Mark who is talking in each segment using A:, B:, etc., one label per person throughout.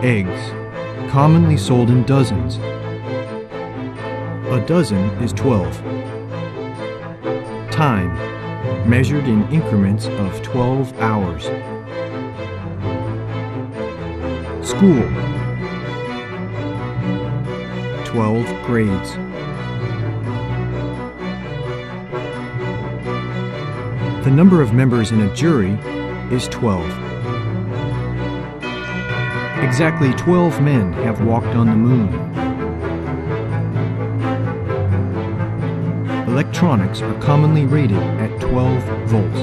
A: Eggs, commonly sold in dozens. A dozen is 12. Time, measured in increments of 12 hours. School, 12 grades. The number of members in a jury is 12. Exactly 12 men have walked on the moon. Electronics are commonly rated at 12 volts.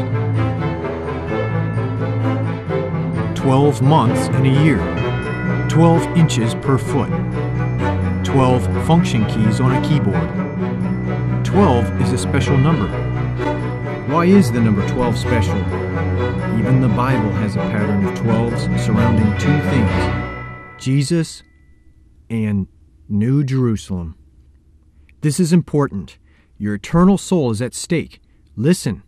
A: 12 months in a year. 12 inches per foot. 12 function keys on a keyboard. 12 is a special number. Why is the number 12 special? Even the Bible has a pattern of 12s surrounding two things: Jesus and New Jerusalem. This is important. Your eternal soul is at stake. Listen.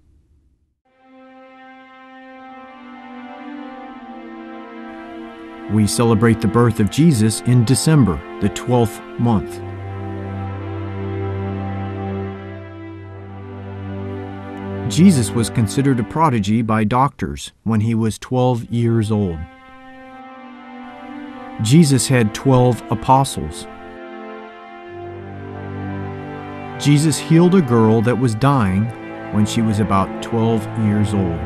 A: We celebrate the birth of Jesus in December, the 12th month. Jesus was considered a prodigy by doctors when he was 12 years old. Jesus had 12 apostles. Jesus healed a girl that was dying when she was about 12 years old.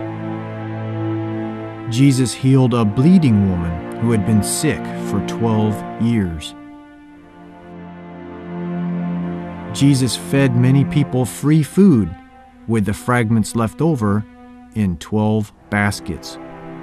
A: Jesus healed a bleeding woman who had been sick for 12 years. Jesus fed many people free food with the fragments left over in 12 baskets.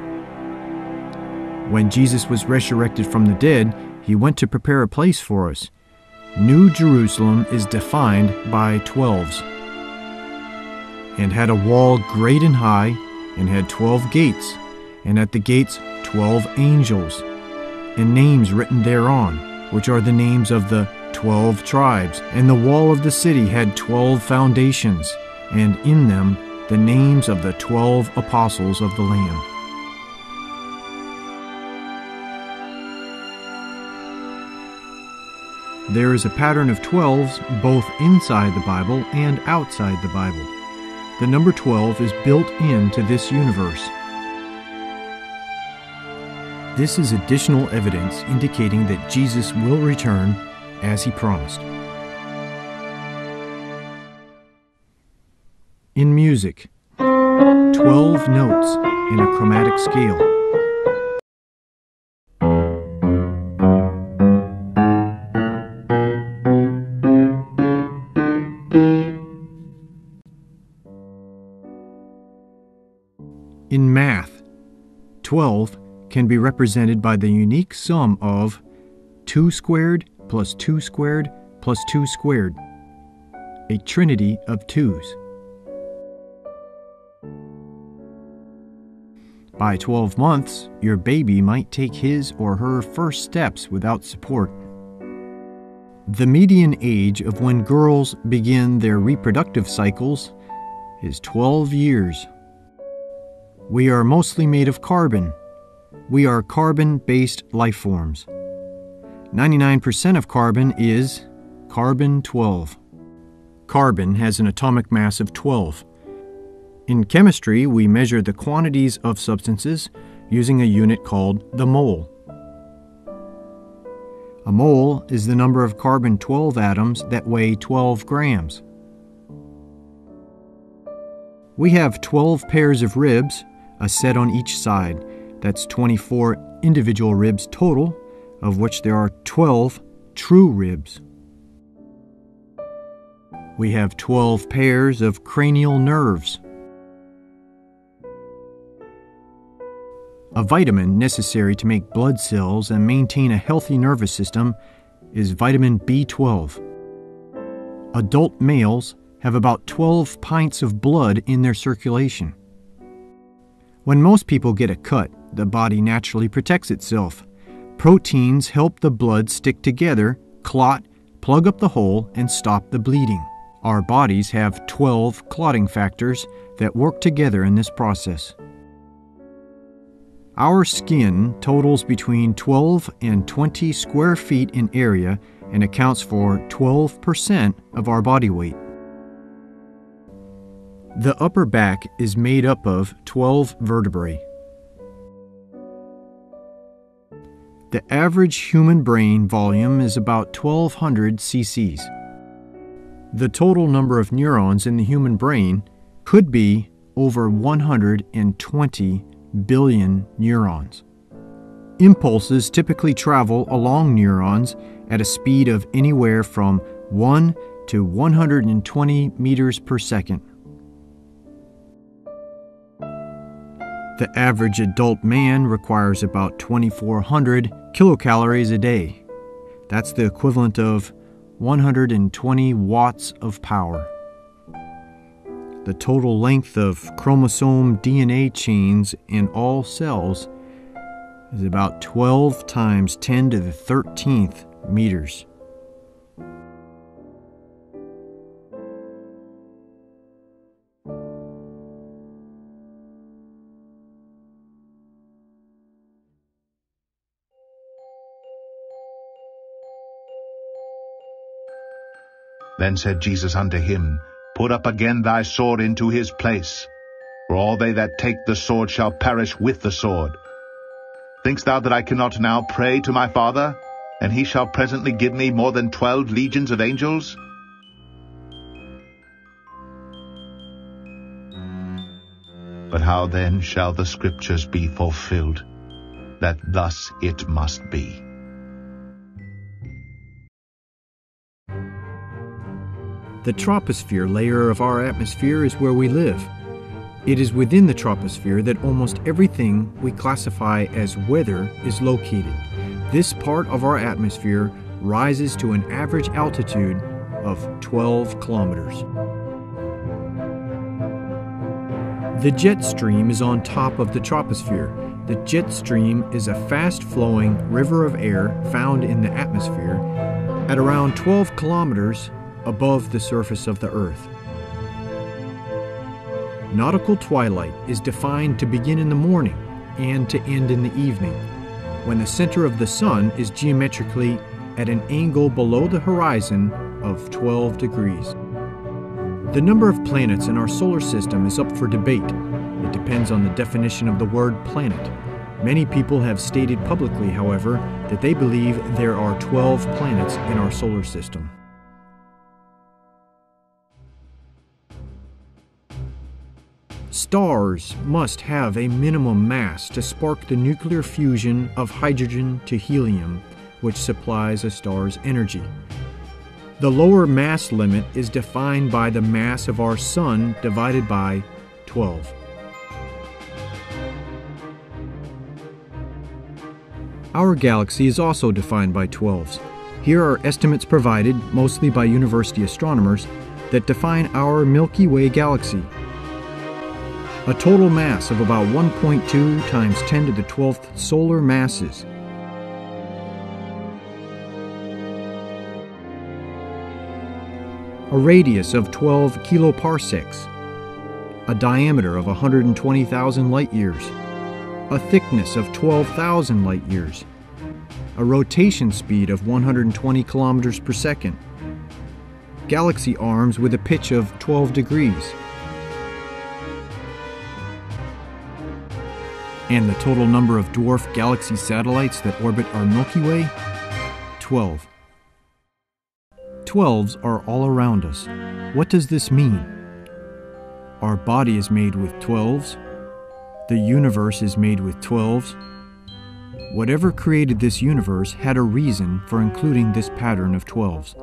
A: When Jesus was resurrected from the dead, he went to prepare a place for us. New Jerusalem is defined by 12s, and had a wall great and high, and had 12 gates, and at the gates 12 angels, and names written thereon, which are the names of the 12 tribes. And the wall of the city had 12 foundations, and in them the names of the 12 apostles of the Lamb. There is a pattern of 12s both inside the Bible and outside the Bible. The number 12 is built into this universe. This is additional evidence indicating that Jesus will return as he promised. In music, 12 notes in a chromatic scale. In math, 12 can be represented by the unique sum of 2 squared plus 2 squared plus 2 squared, a trinity of 2's. By 12 months, your baby might take his or her first steps without support. The median age of when girls begin their reproductive cycles is 12 years. We are mostly made of carbon. We are carbon-based life forms. 99% of carbon is carbon-12. Carbon has an atomic mass of 12. In chemistry, we measure the quantities of substances using a unit called the mole. A mole is the number of carbon-12 atoms that weigh 12 grams. We have 12 pairs of ribs, a set on each side. That's 24 individual ribs total, of which there are 12 true ribs. We have 12 pairs of cranial nerves. A vitamin necessary to make blood cells and maintain a healthy nervous system is vitamin B12. Adult males have about 12 pints of blood in their circulation. When most people get a cut, the body naturally protects itself. Proteins help the blood stick together, clot, plug up the hole, and stop the bleeding. Our bodies have 12 clotting factors that work together in this process. Our skin totals between 12 and 20 square feet in area and accounts for 12% of our body weight. The upper back is made up of 12 vertebrae. The average human brain volume is about 1,200 cc's. The total number of neurons in the human brain could be over 120 billion neurons. Impulses typically travel along neurons at a speed of anywhere from 1 to 120 meters per second. The average adult man requires about 2,400 kilocalories a day. That's the equivalent of 120 watts of power. The total length of chromosome DNA chains in all cells is about 12 times 10 to the 13th meters.
B: Then said Jesus unto him, Put up again thy sword into his place, for all they that take the sword shall perish with the sword. Thinkst thou that I cannot now pray to my Father, and he shall presently give me more than 12 legions of angels? But how then shall the scriptures be fulfilled, that thus it must be?
A: The troposphere layer of our atmosphere is where we live. It is within the troposphere that almost everything we classify as weather is located. This part of our atmosphere rises to an average altitude of 12 kilometers. The jet stream is on top of the troposphere. The jet stream is a fast-flowing river of air found in the atmosphere at around 12 kilometers above the surface of the Earth. Nautical twilight is defined to begin in the morning and to end in the evening, when the center of the sun is geometrically at an angle below the horizon of 12 degrees. The number of planets in our solar system is up for debate. It depends on the definition of the word planet. Many people have stated publicly, however, that they believe there are 12 planets in our solar system. Stars must have a minimum mass to spark the nuclear fusion of hydrogen to helium, which supplies a star's energy. The lower mass limit is defined by the mass of our Sun divided by 12. Our galaxy is also defined by 12s. Here are estimates provided, mostly by university astronomers, that define our Milky Way galaxy. A total mass of about 1.2 times 10 to the 12th solar masses. A radius of 12 kiloparsecs. A diameter of 120,000 light years. A thickness of 12,000 light years. A rotation speed of 120 kilometers per second. Galaxy arms with a pitch of 12 degrees. And the total number of dwarf galaxy satellites that orbit our Milky Way? 12. 12s are all around us. What does this mean? Our body is made with 12s. The universe is made with 12s. Whatever created this universe had a reason for including this pattern of 12s.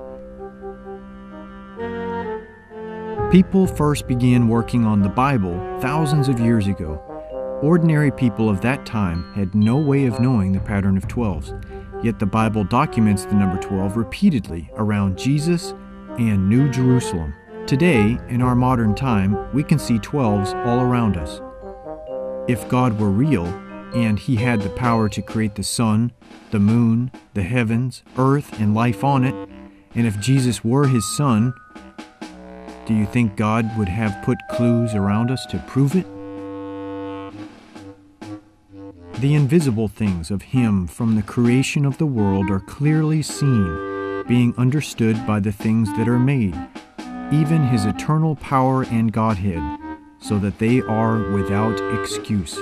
A: People first began working on the Bible thousands of years ago. Ordinary people of that time had no way of knowing the pattern of 12s, yet the Bible documents the number 12 repeatedly around Jesus and New Jerusalem. Today, in our modern time, we can see 12s all around us. If God were real, and He had the power to create the sun, the moon, the heavens, earth, and life on it, and if Jesus were His Son, do you think God would have put clues around us to prove it? The invisible things of Him from the creation of the world are clearly seen, being understood by the things that are made, even His eternal power and Godhead, so that they are without excuse.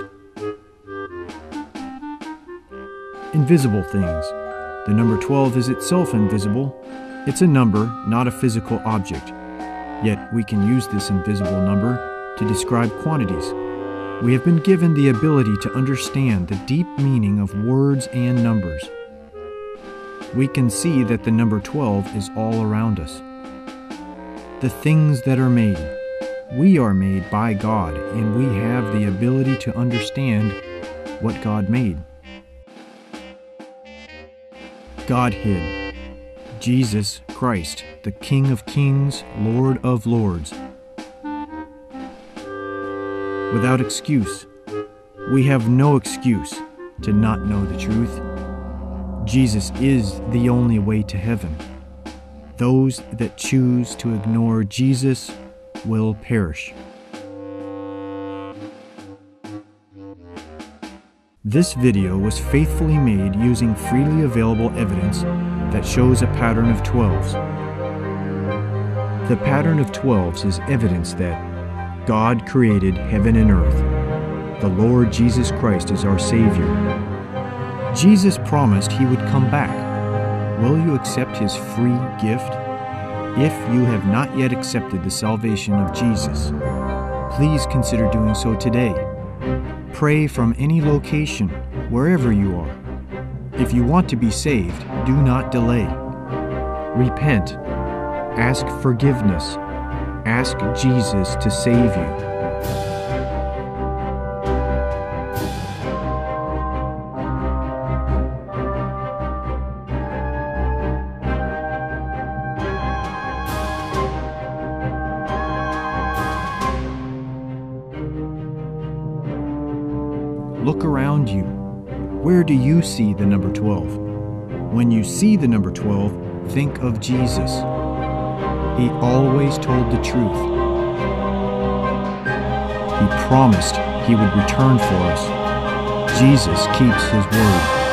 A: Invisible things. The number 12 is itself invisible. It's a number, not a physical object. Yet we can use this invisible number to describe quantities. We have been given the ability to understand the deep meaning of words and numbers. We can see that the number 12 is all around us. The things that are made. We are made by God, and we have the ability to understand what God made. Godhead. Jesus Christ, the King of Kings, Lord of Lords. Without excuse. We have no excuse to not know the truth. Jesus is the only way to heaven. Those that choose to ignore Jesus will perish. This video was faithfully made using freely available evidence that shows a pattern of 12s. The pattern of 12s is evidence that God created heaven and earth. The Lord Jesus Christ is our Savior. Jesus promised He would come back. Will you accept His free gift? If you have not yet accepted the salvation of Jesus, please consider doing so today. Pray from any location, wherever you are. If you want to be saved, do not delay. Repent. Ask forgiveness. Ask Jesus to save you. Look around you. Where do you see the number 12? When you see the number 12, think of Jesus. He always told the truth. He promised He would return for us. Jesus keeps His word.